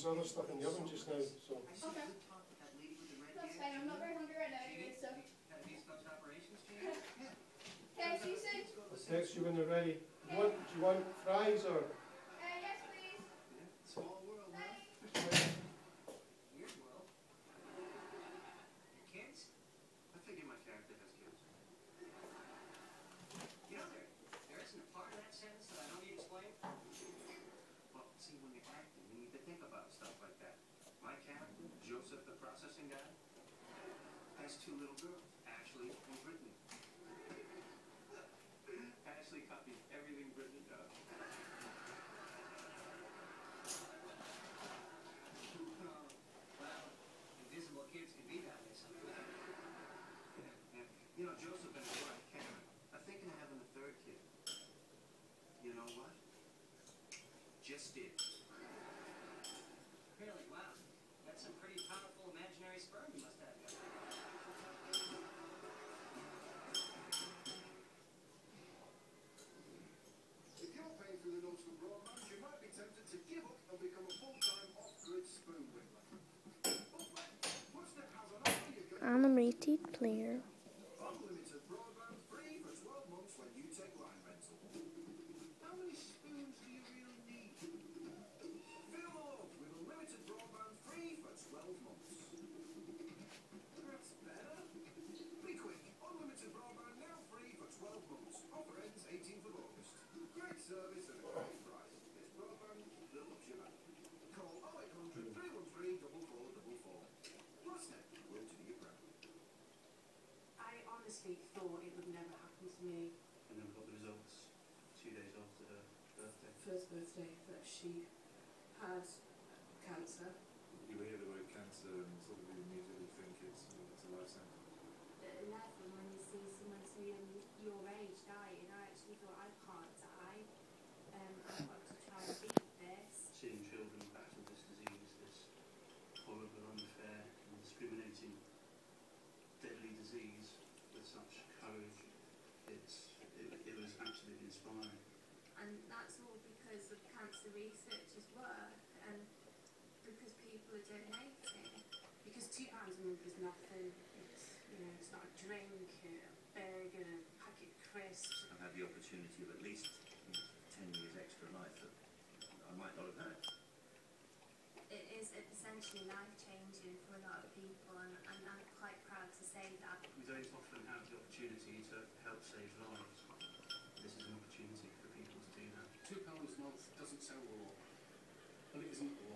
other stuff in the oven just now, so. Okay. That's fine, I'm not very hungry right now anyway, so. Okay, see you soon. I'll text you when they're ready. Do you want fries or? Yes, please. Small world, huh? Bye. Weird world. Kids? I figure my character has kids. You know, there isn't a part of that sentence that I don't need to explain. Well, see, when you're acting, you need to think about stuff like that. My character, Joseph the processing guy, has two little girls, Ashley and Brittany. Ashley copies everything Brittany does. Well, invisible kids can be that way sometimes. Yeah. You know, Joseph and his wife, Karen, are thinking of having a third kid. You know what? Just did. Really? Wow. That's some pretty powerful imaginary sperm you must have. If you're paying through the nose for broadband, you might be tempted to give up and become a full-time off-grid spoon whittler. Animated player. Unlimited broadband free for 12 months when you take line rental. How many spoons do you really need? Feel love with unlimited broadband free for 12 months. That's better. Be quick. Unlimited broadband now free for 12 months. Offer ends 18th of August. Great service at a great price. It's broadband that loves you back. Call 0800 313 4444. Plusnet will do you proud. I honestly thought it would never happen to me. And then we got the results 2 days after her birthday. First birthday that she had cancer. You hear the word cancer and sort of immediately think it's a life sentence. At 11, when you see someone so young your age dying, I actually thought I can't die. I've got to try and beat this. Seeing children battle this disease, this horrible, unfair, and discriminating, deadly disease with such courage, it was absolutely inspiring. And that's all because of cancer researchers' work and because people are donating. Because £2 a month is nothing. It's, you know, it's not a drink, a burger, a packet of crisps. I've had the opportunity of at least 10 years extra life that I might not have had. It is essentially life-changing for a lot of people, and I'm quite proud to say that. We don't often have the opportunity to help save lives. This is an opportunity for people to do that. £2 a month doesn't sound a lot, but it isn't a lot.